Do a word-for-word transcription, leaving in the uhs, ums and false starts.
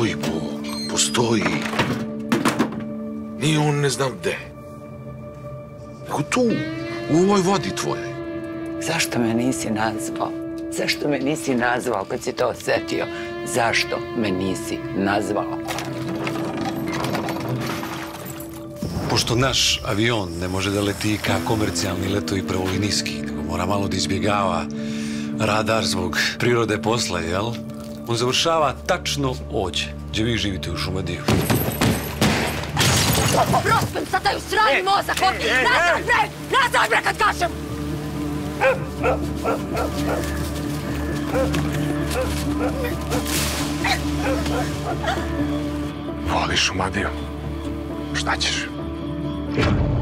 Postoji Bog, postoji. Nije on ne znam gde. Nego tu, u ovoj vodi tvojoj. Zašto me nisi nazvao? Zašto me nisi nazvao kad si to osetio? Zašto me nisi nazvao? Pošto naš avion ne može da leti ka komercijalni letovi pravolinijski, nego mora malo da izbjegava radar zbog prirode posla, jel? On završava tačno ovdje, gdje vi živite u Šumadiju. Prospem, sad daju srani mozak ovdje! Nazad, bre! Nazad, bre, kad kažem! Voliš Šumadiju? Šta ćeš?